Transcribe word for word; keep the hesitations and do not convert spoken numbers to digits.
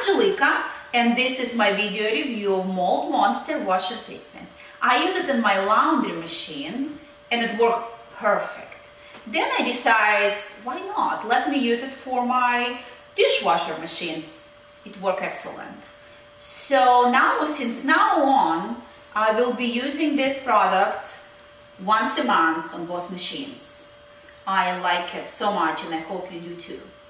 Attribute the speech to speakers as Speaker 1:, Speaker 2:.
Speaker 1: Angelica, and this is my video review of Mold Monster washer treatment. I use it in my laundry machine and it worked perfect. Then I decide, why not? Let me use it for my dishwasher machine. It worked excellent. So now, since now on, I will be using this product once a month on both machines. I like it so much and I hope you do too.